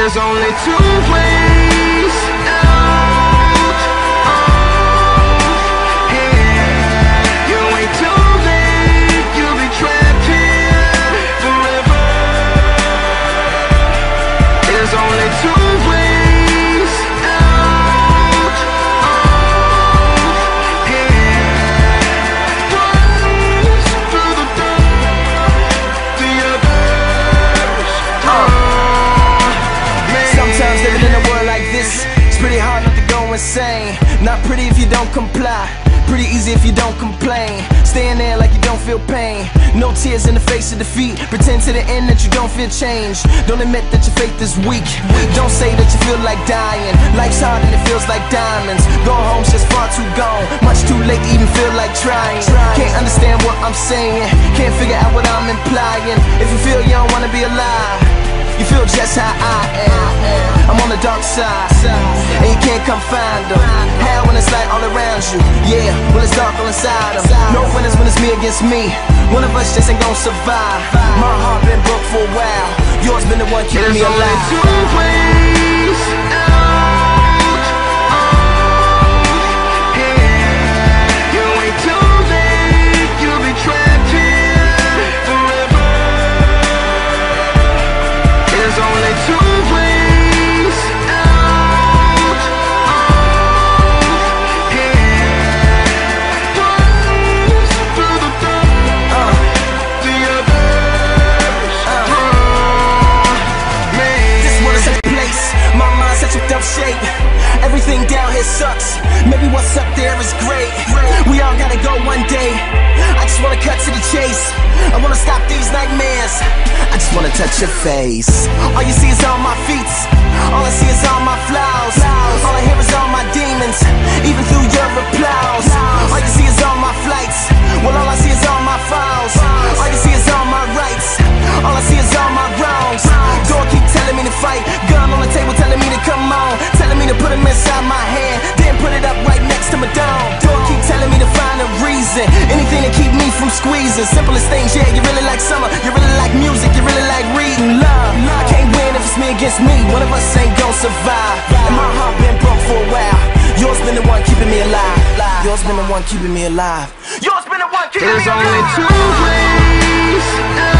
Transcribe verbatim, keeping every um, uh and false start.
There's only two ways out of here. You ain't too late, you'll be trapped here forever. There's only two ways out of here. One's through the door, the other's through. Sometimes living in a world like this, it's pretty hard not to go insane. Not pretty if you don't comply, pretty easy if you don't complain. Staying there like you don't feel pain, no tears in the face of defeat. Pretend to the end that you don't feel change. Don't admit that your faith is weak. Don't say that you feel like dying. Life's hard and it feels like diamonds. Going home's just far too gone, much too late to even feel like trying. Can't understand what I'm saying, can't figure out what I'm implying. If you feel you don't wanna be alive, you feel just how I am. I'm on the dark side, and you can't come find them. Hell when it's light all around you, yeah, well it's dark all inside them. No winners when it's me against me. One of us just ain't gon' survive. My heart been broke for a while, yours been the one keeping me alive. There's only two ways out of here. You ain't too late, you'll be trapped here forever. There's only two ways out of here. One's through the door, the other's through me. This world is such a place, my mind's such a dumb shape. Everything down here sucks, maybe what's up there is great. We all gotta go one day, I just wanna cut to the chase. I wanna stop these nightmares, I just wanna touch your face. All you see is all my feet, all I see is all my flaws. All I hear is all my demons, even through your applause. All you see is all my flights, well all I see is all my files. All you see is all my rights, all I see is all my wrongs. Door keep telling me to fight, gun on the table telling me to come on, telling me to put him inside my hand, then put it up right next to my dome. Door keep telling me to find a reason, anything to keep me from squeezing. Simplest things, yeah, you really like summer, you really like music, you really like reading. Love, I can't win if it's me against me, one of us ain't gon' survive. And my heart been broke for a while, yours been the one keeping me alive. Yours been the one keeping me alive. Yours been the one keeping me alive. There's only two ways out.